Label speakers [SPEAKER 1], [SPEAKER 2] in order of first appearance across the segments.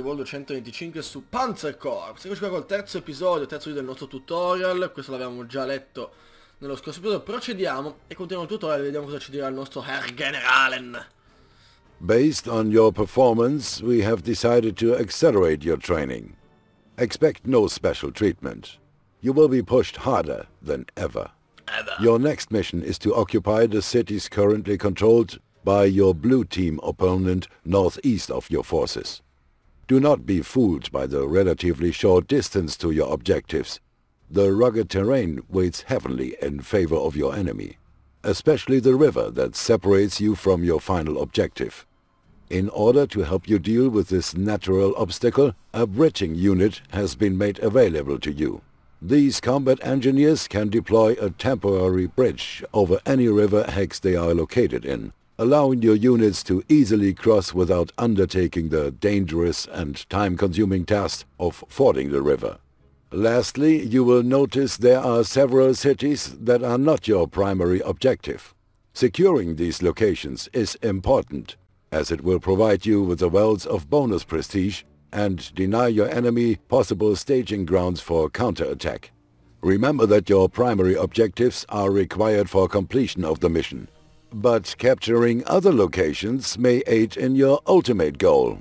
[SPEAKER 1] World 225 su Panzer Corps. Eccoci qua col terzo episodio, terzo video del nostro tutorial. Questo l'avevamo già letto nello scorso episodio. Procediamo e continuiamo il tutorial e vediamo cosa ci dirà il nostro Herr Generalen.
[SPEAKER 2] Based on your performance, we have decided to accelerate your training. Expect no special treatment. You will be pushed harder than ever. Your next mission is to occupy the cities currently controlled by your blue team opponent northeast of your forces. Do not be fooled by the relatively short distance to your objectives. The rugged terrain weighs heavily in favor of your enemy, especially the river that separates you from your final objective. In order to help you deal with this natural obstacle, a bridging unit has been made available to you. These combat engineers can deploy a temporary bridge over any river hex they are located in, allowing your units to easily cross without undertaking the dangerous and time-consuming task of fording the river. Lastly, you will notice there are several cities that are not your primary objective. Securing these locations is important, as it will provide you with a wealth of bonus prestige and deny your enemy possible staging grounds for counterattack. Remember that your primary objectives are required for completion of the mission, but capturing other locations may aid in your ultimate goal.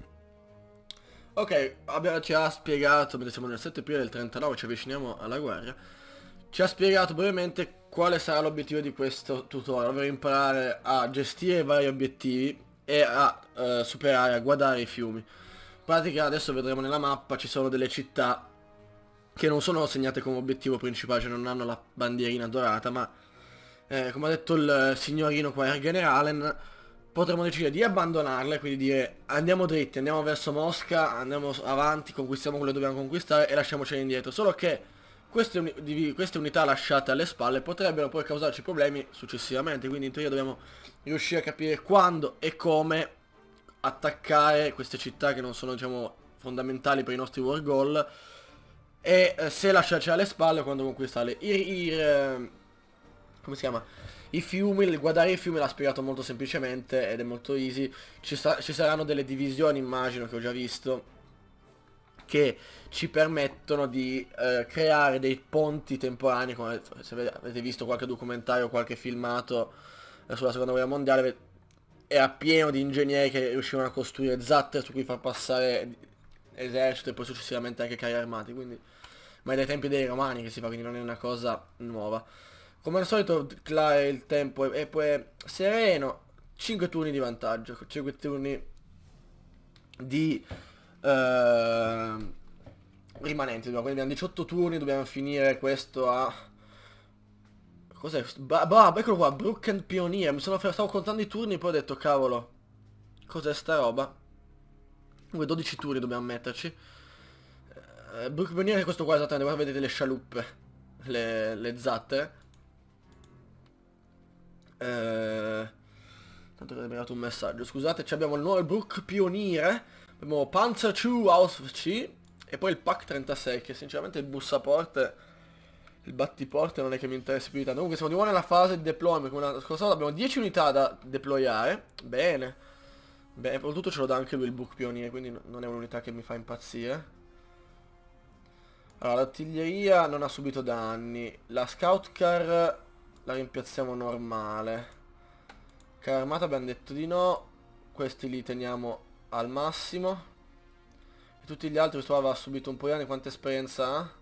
[SPEAKER 1] Ok, ci ha spiegato, mentre siamo nel 7 aprile del 39, ci avviciniamo alla guerra, ci ha spiegato brevemente quale sarà l'obiettivo di questo tutorial, ovvero imparare a gestire i vari obiettivi e a superare, a guardare i fiumi. In pratica adesso vedremo nella mappa ci sono delle città che non sono segnate come obiettivo principale, cioè non hanno la bandierina dorata, ma come ha detto il signorino qua, il generale, potremmo decidere di abbandonarle, quindi dire andiamo dritti, andiamo verso Mosca, andiamo avanti, conquistiamo quello che dobbiamo conquistare e lasciamocene indietro. Solo che queste unità lasciate alle spalle potrebbero poi causarci problemi successivamente, quindi in teoria dobbiamo riuscire a capire quando e come attaccare queste città che non sono, diciamo, fondamentali per i nostri war goal, e se lasciarci alle spalle quando conquistarle. Come si chiama? I fiumi, guardare i fiumi l'ha spiegato molto semplicemente ed è molto easy. Ci saranno delle divisioni, immagino, che ho già visto, che ci permettono di creare dei ponti temporanei, come se avete visto qualche documentario, qualche filmato sulla seconda guerra mondiale, era pieno di ingegneri che riuscivano a costruire zatteri su cui far passare esercito e poi successivamente anche carri armati, quindi ma è dai tempi dei romani che si fa, quindi non è una cosa nuova. Come al solito il tempo è poi sereno, 5 turni di vantaggio, 5 turni di rimanenti, quindi abbiamo 18 turni, dobbiamo finire questo a... Cos'è? Eccolo qua, Brooken Pioneer, stavo contando i turni e poi ho detto cavolo, cos'è sta roba? Comunque 12 turni dobbiamo metterci. Brooken Pioneer è questo qua esattamente, qua vedete le scialuppe, le zattere. Tanto che mi è arrivato un messaggio, scusate, abbiamo il nuovo Brook Pioniere, abbiamo Panzer II Aus C e poi il Pack 36, che sinceramente il bussaporte, il battiporte non è che mi interessi più di tanto. Comunque siamo di nuovo nella fase di deployment, come la scorsa volta abbiamo 10 unità da deployare, bene, beh, oltretutto ce lo dà anche lui il Brook Pioniere, quindi non è un'unità che mi fa impazzire. Allora, l'artiglieria non ha subito danni, la scout car la rimpiazziamo normale. Carri armata abbiamo detto di no. Questi li teniamo al massimo. E tutti gli altri, questo qua aveva subito un po' di danni. Quanta esperienza ha?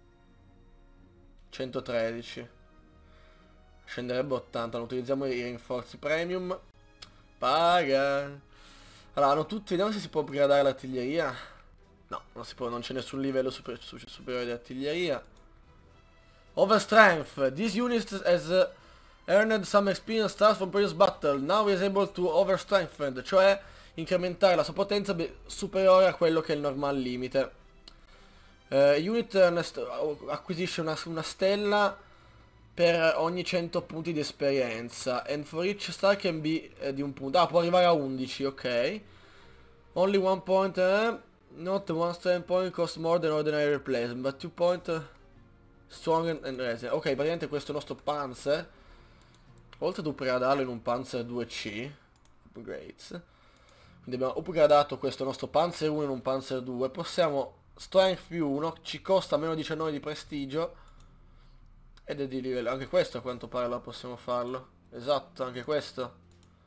[SPEAKER 1] 113. Scenderebbe 80. Non utilizziamo i rinforzi premium. Paga. Allora, hanno tutti. Vediamo se si può upgradare l'artiglieria. No, non si può, non c'è nessun livello superiore di artiglieria. Overstrength. This unit has earned some experience stars from previous battle. Now is able to overstrengthen, cioè incrementare la sua potenza superiore a quello che è il normal limite. Unit acquisisce una stella per ogni 100 punti di esperienza. And for each star can be di un punto. Ah, può arrivare a 11, ok. Only one point, not one strength point cost more than ordinary replacement, but 2 point strong and resilient. Ok, praticamente questo è il nostro Panzer. Oltre ad upgradarlo in un Panzer 2C upgrades, Quindi abbiamo upgradato questo nostro Panzer 1 in un Panzer 2. Possiamo Strength più 1, ci costa meno 19 di prestigio. Ed è di livello. Anche questo a quanto pare lo possiamo farlo. Esatto, anche questo.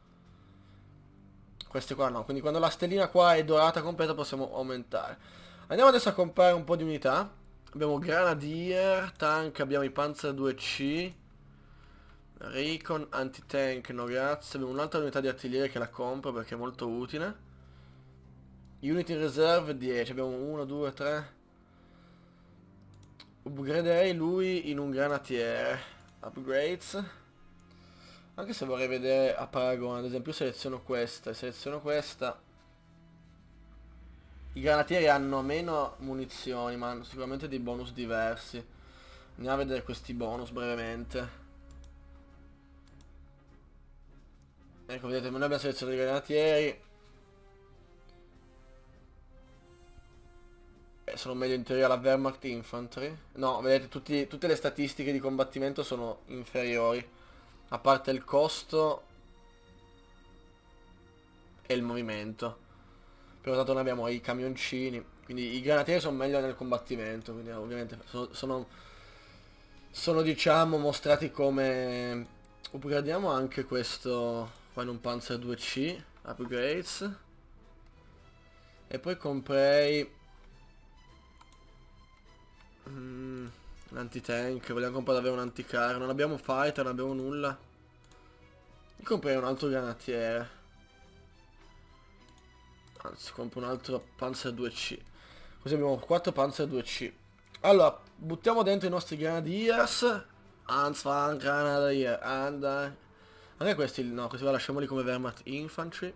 [SPEAKER 1] Queste qua no, quindi quando la stellina qua è dorata completa possiamo aumentare. Andiamo adesso a comprare un po' di unità. Abbiamo Grenadier, tank, abbiamo i Panzer 2C, Recon, anti-tank, no grazie. Abbiamo un'altra unità di artiglieria che la compro perché è molto utile. Unit in reserve 10, abbiamo 1, 2, 3. Upgraderei lui in un granatiere. Upgrades. Anche se vorrei vedere a paragone, ad esempio seleziono questa e seleziono questa. I granatieri hanno meno munizioni, ma hanno sicuramente dei bonus diversi. Andiamo a vedere questi bonus brevemente. Ecco, vedete, noi abbiamo selezionato i granatieri. Sono meglio in teoria la Wehrmacht Infantry. No, vedete, tutte le statistiche di combattimento sono inferiori. A parte il costo e il movimento. Però tanto noi abbiamo i camioncini. Quindi i granatieri sono meglio nel combattimento. Quindi ovviamente sono diciamo mostrati come... Upgradiamo anche questo qua in un Panzer 2C. Upgrades. E poi comprei... L'anti-tank, vogliamo comprare davvero un anticarro. Non abbiamo fighter, non abbiamo nulla. Mi comprerei un altro granatiere. Anzi, compro un altro Panzer 2C. Così abbiamo 4 Panzer 2C. Allora, buttiamo dentro i nostri Grenadiers. Anfang Grenadier. Anche questi, no, questi qua lasciamoli come Wehrmacht Infantry.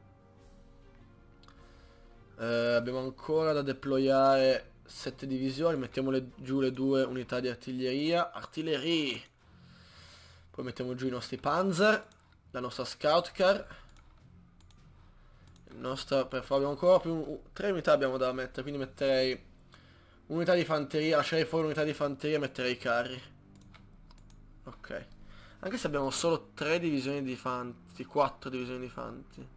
[SPEAKER 1] Abbiamo ancora da deployare 7 divisioni, mettiamole giù le 2 unità di artiglieria. Artiglieria! Poi mettiamo giù i nostri Panzer, la nostra Scout Car. Per favore abbiamo ancora più 3 unità abbiamo da mettere, quindi metterei un'unità di fanteria, lascerei fuori un'unità di fanteria e metterei i carri. Ok. Anche se abbiamo solo 3 divisioni di fanti, 4 divisioni di fanti.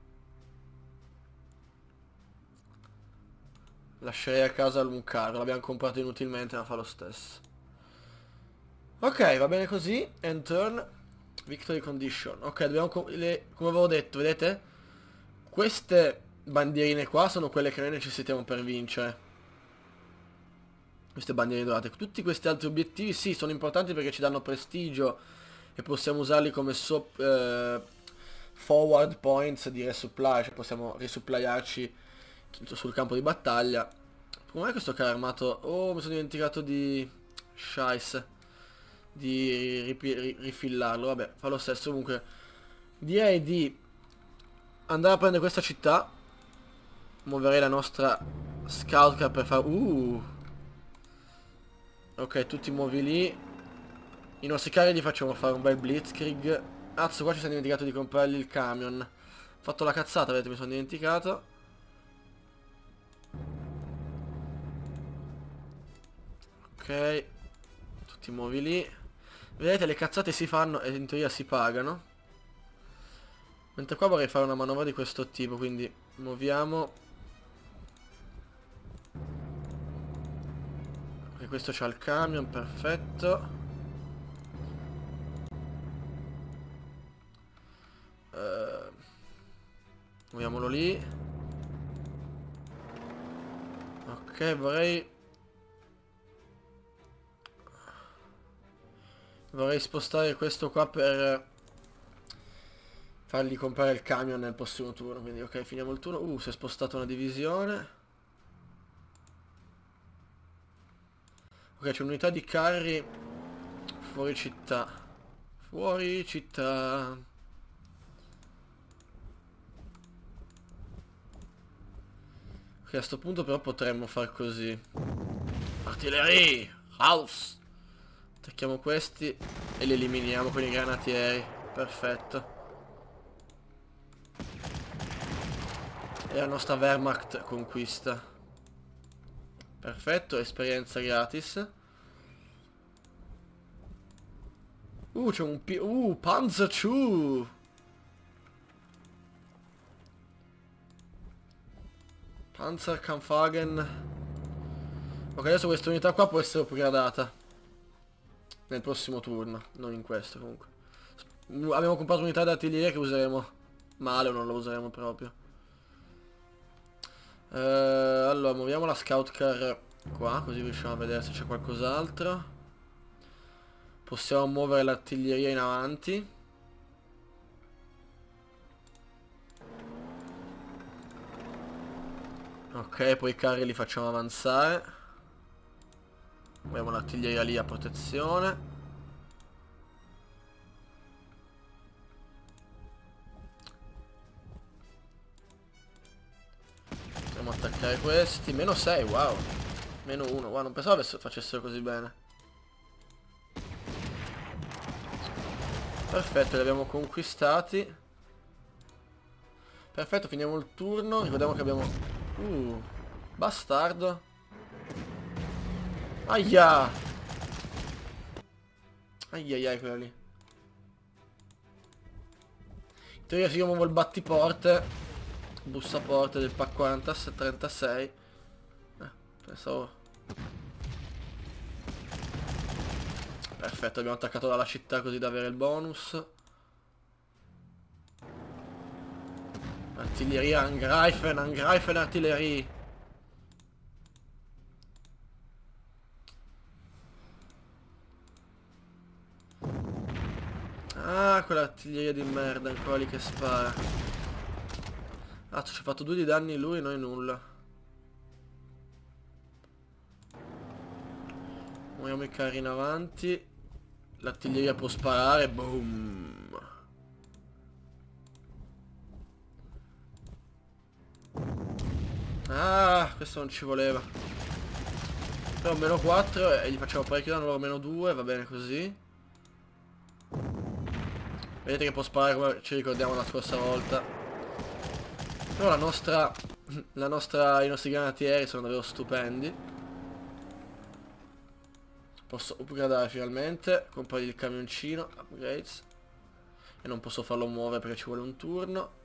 [SPEAKER 1] Lascerei a casa un carro, l'abbiamo comprato inutilmente ma fa lo stesso. Ok, va bene così. End turn. Victory condition. Ok, dobbiamo come avevo detto, vedete? Queste bandierine qua sono quelle che noi necessitiamo per vincere. Queste bandierine dorate. Tutti questi altri obiettivi sì, sono importanti perché ci danno prestigio e possiamo usarli come forward points di resupply, cioè possiamo risupplyarci sul campo di battaglia. Com'è questo carro armato? Oh, mi sono dimenticato di... Scheisse. Di rifillarlo. Vabbè, fa lo stesso. Comunque, direi di andare a prendere questa città. Muoverei la nostra scout car per fare... Ok, tutti muovi lì. I nostri carri gli facciamo fare un bel blitzkrieg. Azzo, qua ci siamo dimenticato di comprargli il camion. Ho fatto la cazzata, vedete, mi sono dimenticato. Ok, tutti muovi lì. Vedete, le cazzate si fanno e in teoria si pagano. Mentre qua vorrei fare una manovra di questo tipo, quindi muoviamo. Ok, questo c'ha il camion, perfetto. Muoviamolo lì. Ok, vorrei spostare questo qua per fargli comprare il camion nel prossimo turno. Quindi ok, finiamo il turno. Si è spostata una divisione. Ok, c'è un'unità di carri fuori città. Fuori città. Ok, a sto punto però potremmo far così. Artiglieria! House! Attacchiamo questi e li eliminiamo con i granatieri. Perfetto. E la nostra Wehrmacht conquista. Perfetto, esperienza gratis. C'è un Panzer II! Panzerkampfwagen. Ok, adesso questa unità qua può essere upgradata nel prossimo turno, non in questo comunque. Abbiamo comprato un'unità d'artiglieria che useremo male o non la useremo proprio. Allora, muoviamo la scout car qua, così riusciamo a vedere se c'è qualcos'altro. Possiamo muovere l'artiglieria in avanti. Ok, poi i carri li facciamo avanzare. Muoviamo l'artiglieria lì a protezione. Andiamo a attaccare questi. Meno 6, wow. Meno 1, wow, non pensavo facessero così bene. Perfetto, li abbiamo conquistati. Perfetto, finiamo il turno. Ricordiamo che abbiamo... bastardo. Aia. Aiaiai, quella lì. In teoria se io muovo il battiporte, bussaporte del PAC 36. Pensavo... Perfetto, abbiamo attaccato dalla città così da avere il bonus. Artiglieria, Angreifen, artiglieria. Ah, quell'artiglieria di merda ancora lì che spara. Ah, ci ha fatto 2 di danni lui e noi nulla. Muoviamo i carri in avanti. L'artiglieria può sparare. Boom. Ah, questo non ci voleva. Però meno 4 e gli facciamo parecchio danno, loro meno 2, va bene così. Vedete che può sparare come ci ricordiamo la scorsa volta. Però i nostri granatieri sono davvero stupendi. Posso upgradare finalmente, comprare il camioncino, upgrades. E non posso farlo muovere perché ci vuole un turno.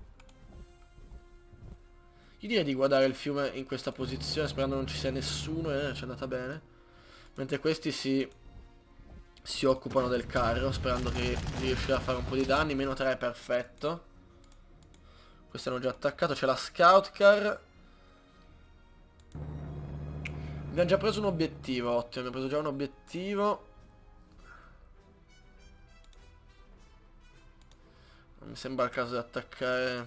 [SPEAKER 1] Io direi di guardare il fiume in questa posizione sperando non ci sia nessuno e ci è andata bene. Mentre questi si occupano del carro sperando che riuscirà a fare un po' di danni. Meno 3 è perfetto. Questi hanno già attaccato, c'è la scout car. Abbiamo già preso un obiettivo, ottimo, abbiamo preso già un obiettivo. Non mi sembra il caso di attaccare.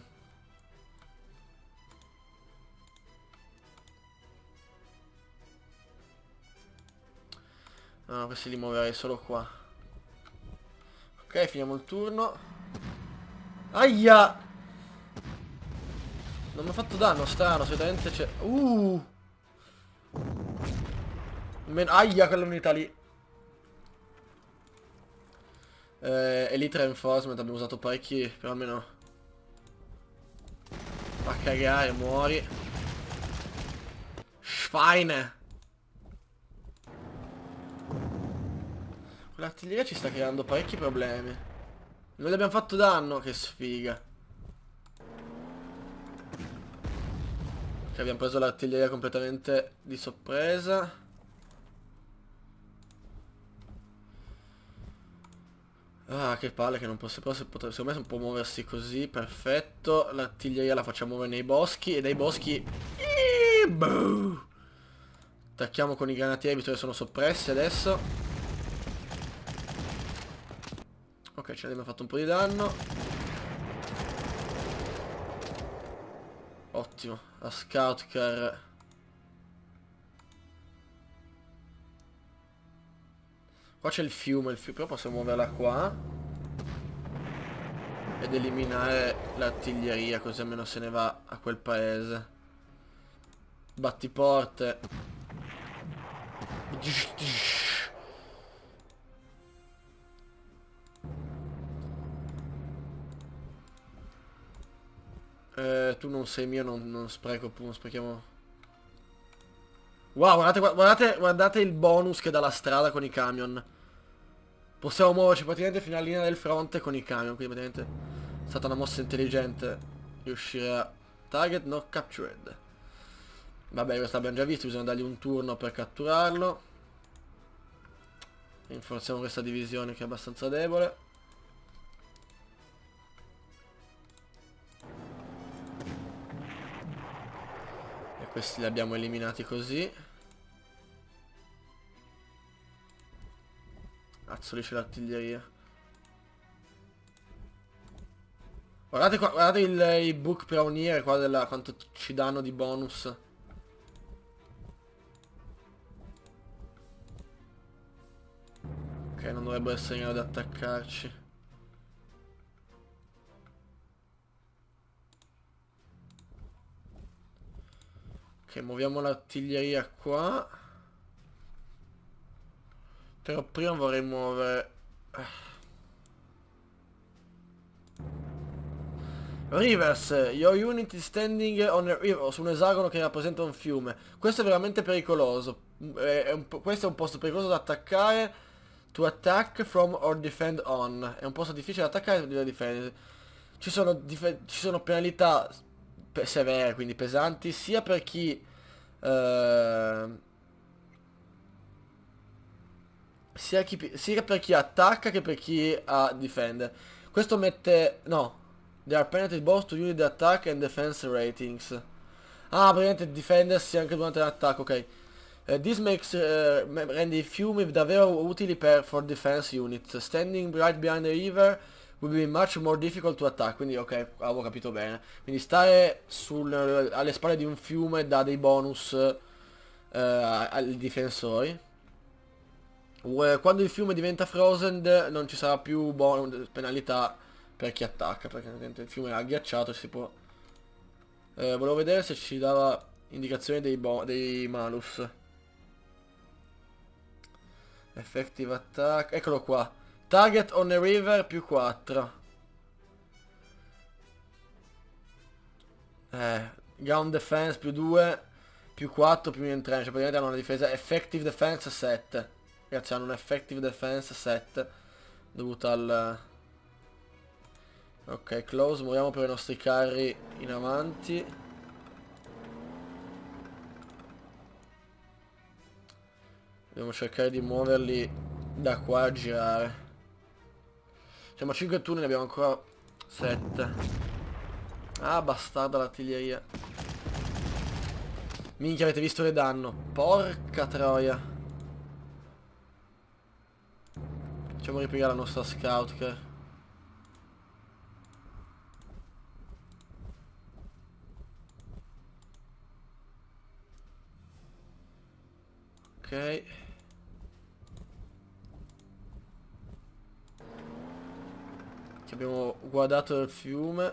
[SPEAKER 1] No, questi li muoverei solo qua. Ok, finiamo il turno. Aia! Non mi ha fatto danno, strano, solitamente c'è... Aia, quell'unità lì. Elite Reinforcement, abbiamo usato parecchi, però almeno... Va a cagare, muori. Schweine! Quell'artiglieria ci sta creando parecchi problemi. Non gli abbiamo fatto danno, che sfiga. Che abbiamo preso l'artiglieria completamente di sorpresa. Ah, che palle che non posso... Però secondo me può muoversi così, perfetto. L'artiglieria la facciamo muovere nei boschi e dai boschi... Attacchiamo con i granatieri visto che sono soppressi adesso. Ok, ce ne abbiamo fatto un po' di danno. Ottimo, la scout car. Qua c'è il fiume, però possiamo muoverla qua. Ed eliminare l'artiglieria, così almeno se ne va a quel paese. Battiporte. Tu non sei mio, non spreco, non sprechiamo. Wow, guardate il bonus che dà la strada con i camion. Possiamo muoverci praticamente fino alla linea del fronte con i camion, quindi praticamente è stata una mossa intelligente riuscire a... Target not captured. Vabbè, questo l'abbiamo già visto, bisogna dargli un turno per catturarlo. Rinforziamo questa divisione che è abbastanza debole. E questi li abbiamo eliminati così. Cazzo, lì c'è l'artiglieria. Guardate qua, guardate i book pioniere qua della quanto ci danno di bonus. Ok, non dovrebbero essere in grado di attaccarci. Ok, muoviamo l'artiglieria qua. Però prima vorrei muovere... Rivers, your unit is standing on a river, su un esagono che rappresenta un fiume. Questo è veramente pericoloso. Questo è un posto pericoloso da attaccare. To attack from or defend on. È un posto difficile da attaccare e da difendere. Ci sono penalità severe, quindi pesanti, sia per chi... sia per chi attacca che per chi difende. Questo mette... no. There are penalty both to unit attack and defense ratings. Ah, praticamente difendersi anche durante l'attacco, ok. This makes rende i fiumi davvero utili for defense units. Standing right behind the river will be much more difficult to attack. Quindi ok, avevo capito bene. Quindi stare alle spalle di un fiume dà dei bonus ai difensori. Quando il fiume diventa frozen non ci sarà più penalità per chi attacca, perché il fiume è agghiacciato e si può... volevo vedere se ci dava indicazioni dei malus. Effective attack, eccolo qua. Target on a river più 4. Ground defense più 2, più 4, più in trench. Praticamente hanno una difesa effective defense 7. Ragazzi, hanno un effective defense 7 dovuta al... Ok, close, muoviamo per i nostri carri in avanti. Dobbiamo cercare di muoverli da qua a girare. Siamo a 5 turni, ne abbiamo ancora 7. Ah, bastarda l'artiglieria. Minchia, avete visto le danno. Porca troia. Facciamo ripiegare la nostra scout car. Ok. Che abbiamo guardato il fiume.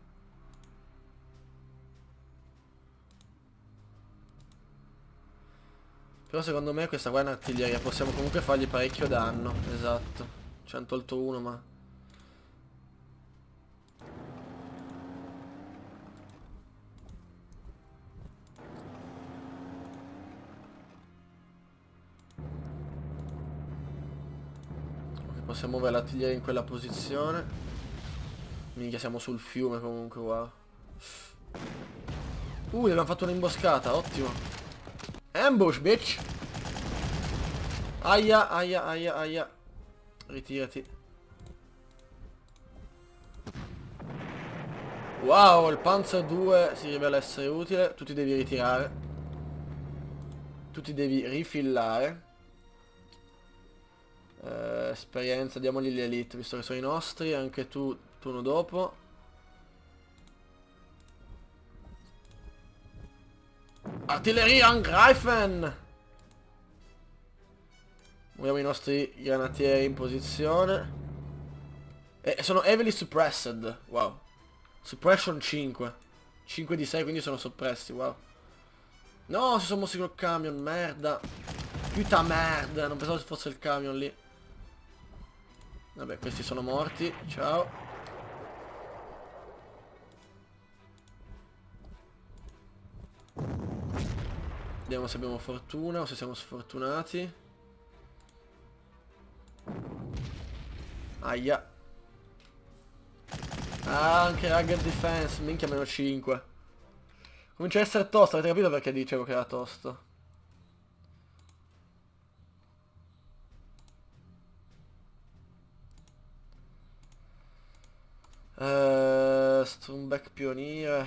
[SPEAKER 1] Però secondo me questa qua è un'artiglieria. Possiamo comunque fargli parecchio danno. Esatto. Ci hanno tolto uno ma... Possiamo muovere l'artiglieria in quella posizione. Minchia, siamo sul fiume comunque, wow. Gli abbiamo fatto un'imboscata, ottimo. Ambush, bitch. Aia, aia, aia, aia. Ritirati. Wow, il Panzer 2 si rivela essere utile. Tu ti devi ritirare. Tu ti devi rifillare. Esperienza, diamogli gli elite visto che sono i nostri. Anche tu, turno dopo. Artiglieria Angreifen. Muoviamo i nostri granatieri in posizione. E sono heavily suppressed. Wow. Suppression 5. 5 di 6, quindi sono soppressi, wow. No, si sono mossi col camion, merda. Puta merda, non pensavo fosse il camion lì. Vabbè, questi sono morti, ciao. Vediamo se abbiamo fortuna o se siamo sfortunati. Aia. Ah, anche Rugged Defense, minchia meno 5. Comincia a essere tosto, avete capito perché dicevo che era tosto? Strumback pioniere.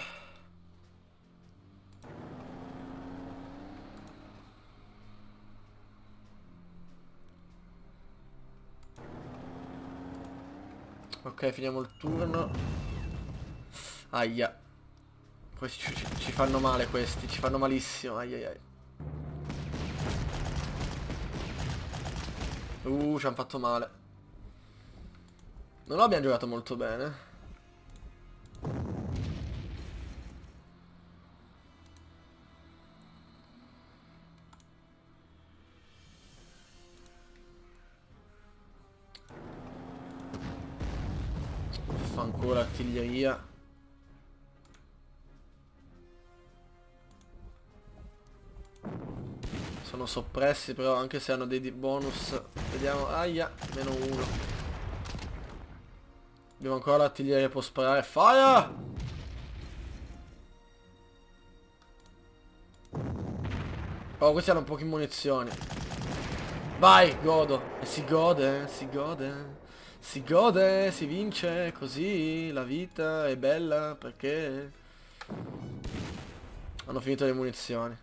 [SPEAKER 1] Ok, finiamo il turno. Aia. Questi ci fanno male questi, ci fanno malissimo. Ai ai ai. Ci hanno fatto male. Non l'abbiamo giocato molto bene. Fa ancora artiglieria. Sono soppressi però, anche se hanno dei bonus. Vediamo. Aia, meno uno. Abbiamo ancora l'artiglieria che può sparare. Fire! Oh, questi hanno poche munizioni. Vai, godo. E si gode, si gode. Si gode, si vince, così la vita è bella perché hanno finito le munizioni.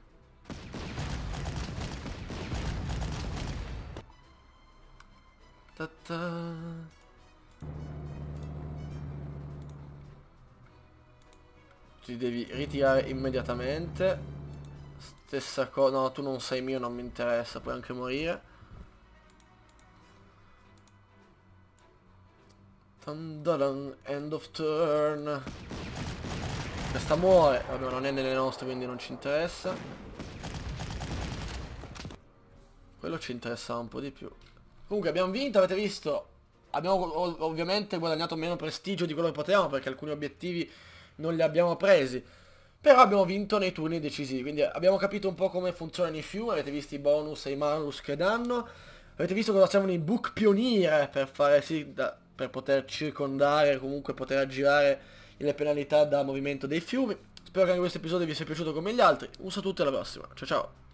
[SPEAKER 1] Ta-ta. Ti devi ritirare immediatamente. Stessa cosa. No, tu non sei mio, non mi interessa, puoi anche morire. End of turn. Questa muore. Vabbè, non è nelle nostre, quindi non ci interessa. Quello ci interessava un po' di più. Comunque abbiamo vinto, avete visto. Abbiamo ovviamente guadagnato meno prestigio di quello che potevamo, perché alcuni obiettivi non li abbiamo presi. Però abbiamo vinto nei turni decisivi. Quindi abbiamo capito un po' come funzionano i fiumi. Avete visto i bonus e i malus che danno. Avete visto cosa servono i book pioniere per fare sì, per poter circondare, comunque poter aggirare le penalità da movimento dei fiumi. Spero che anche questo episodio vi sia piaciuto come gli altri. Un saluto e alla prossima. Ciao ciao.